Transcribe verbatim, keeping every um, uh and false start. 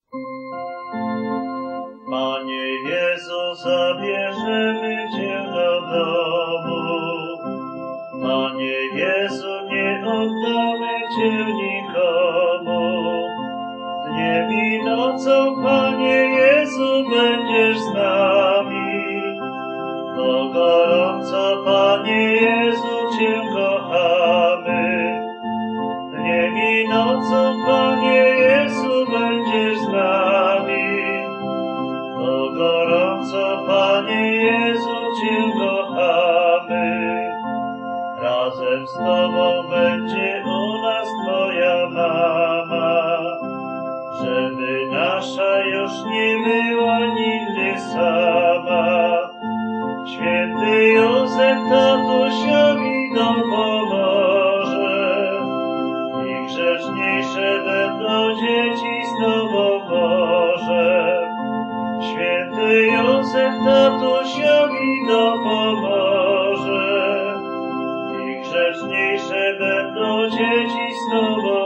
Panie Jezu, zabierzemy Cię do domu. Panie Jezu, nie oddamy Cię nikomu. Dniem i nocą, Panie Jezu, będziesz z nami. Bo gorąco, Panie Jezu, Cię kochamy. Dniem i nocą, Panie Jezu, będziesz z nami. Bo gorąco, Panie Jezu, Cię kochamy. Razem z Tobą będzie u nas Twoja mama, żeby nasza już nie była nigdy sama. Święty Józef tatusiowi dopomoże i grzeczniejsze będą dzieci z Tobą Boże. Święty Józef tatusiowi dopomoże i grzeczniejsze będą dzieci z Tobą